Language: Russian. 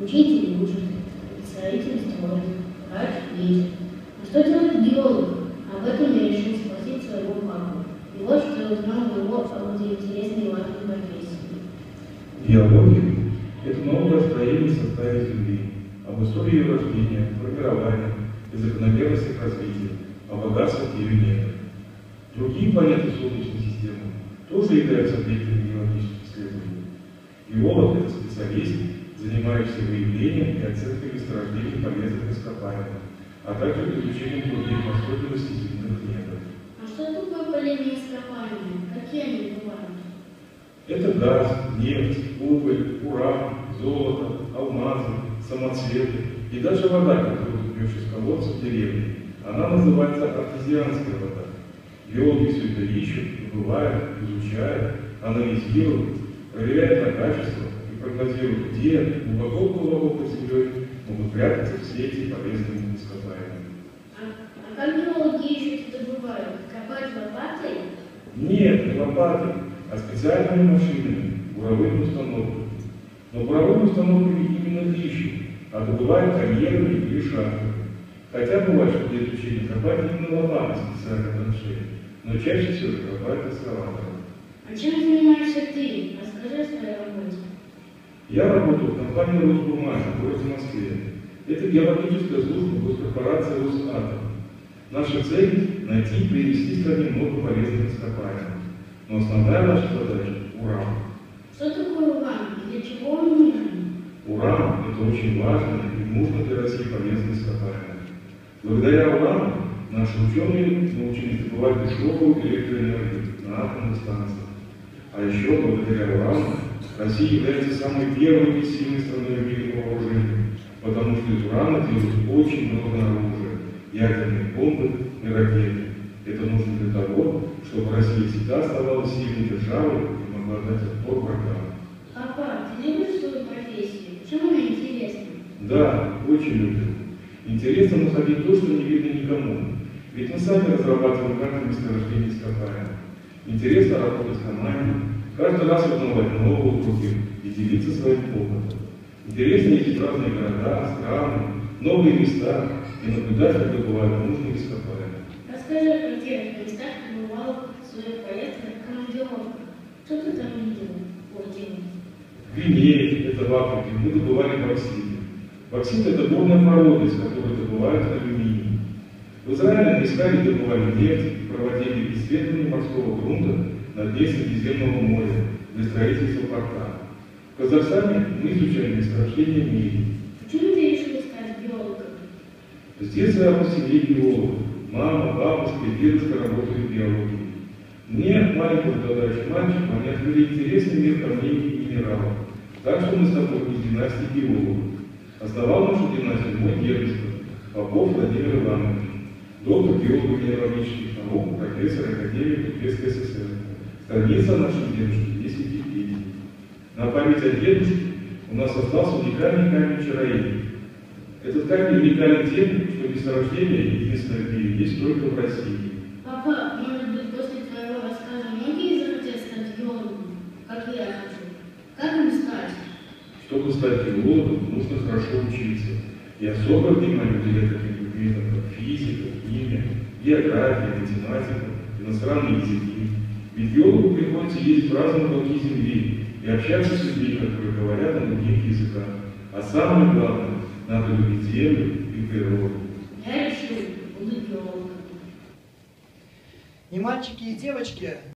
Учитель учит, строитель строит, врач лечит. А что делает биолог? Об этом я решил спросить своего папу. И вот что я узнал у него об этой интересной и важной профессии. Биология – это наука о строении в составе Земли, об истории ее рождения, формирования и закономерностях развития, о богатствах ее недр. Другие планеты Солнечной системы тоже являются объектами биологических исследований. Биолог – это специалист, занимающийся выявлением и оценкой месторождений полезных ископаемых, а также изучением других особенностей земных недр. А что такое полезные ископаемые? Какие они бывают? Это газ, нефть, уголь, уран, золото, алмазы, самоцветы и даже вода, которую ты пьешь из колодца в деревне. Она называется артезианская вода. Биологи все это ищут, добывают, изучают, анализируют, проверяют на качество и прогнозируют, где глубоко под землей могут прятаться все эти полезные ископаемые. А как биологи ищут и добывают? Копают лопатой? Нет, не лопатой, а специальными машинами, буровыми установками. Но буровыми установками именно ищут, а добывают карьерами или шахтами. Хотя бывает, что для изучения копают именно лопатой специальной траншеи, но чаще всего копают экскаватором. А чем занимаешься ты? Расскажи о своей работе. Я работаю в компании «Росбумага» в городе Москве. Это геологическая служба госкорпорации «Росатом». Наша цель – найти и привезти в стране много полезных ископаемых. Но основная наша задача – уран. Что такое уран и для чего он нужен? Уран – это очень важно и нужно для России полезное ископаемое. Благодаря урану наши ученые научились добывать дешевую электроэнергию на атомных станциях. А еще благодаря урану Россия является самой первой и сильной страной в мире по вооружению, потому что из урана делают очень много оружия, ядерные бомбы и ракеты. Это нужно для того, чтобы Россия всегда оставалась сильной державой и могла дать отпор врагам. Папа, ты любишь свою профессию? Почему она интересна? Да, очень люблю. Интересно находить то, что не видно никому. Ведь мы сами разрабатываем карты месторождений ископаемых. Интересно работать в команде, каждый раз узнавать новые округи и делиться своим опытом. Интересно ездить в разные города, страны, новые места и наблюдать, как добывают нужные ископаемые. Расскажи о тех местах, где бывало в своих поездках командировках. Что ты там видел? В Гвинее, это в Африке, мы добывали боксит. Боксит – это горная порода, из которой добывают алюминий. В Израиле мы искали и добывали нефть и проводили исследования морского грунта на дне Средиземного моря для строительства порта. В Казахстане мы изучали месторождения меди. Почему ты решил стать биологом? С детства я по семье биолог. Мама, бабушка и дедушка работали в биологии. Мне, маленькому тогда еще мальчику, они открыли интересный мир камней и минералов. Так что мы с тобой из династии биологов. Основал нашу династию мой дедушка, Попов Владимир Иванович, доктор биолого-минералогических наук, профессор Академии Купецкой ССР. Страница нашей дедушки есть в Википедии. На память о дедушке у нас остался уникальный камень Чарои. Этот камень уникален тем, что месторождение единственное в мире есть только в России. Папа, может быть, после твоего рассказа многие захотят стать биологом, как я хочу. Как им стать? Чтобы стать биологом, нужно хорошо учиться. И особое внимание уделять таким предметам, как физика, химия, география, математика, иностранные языки. Ведь биологу приходится ездить в разные уголки Земли и общаться с людьми, которые говорят на других языках. А самое главное, надо любить землю и природу. Я решил, буду биологом. И мальчики, и девочки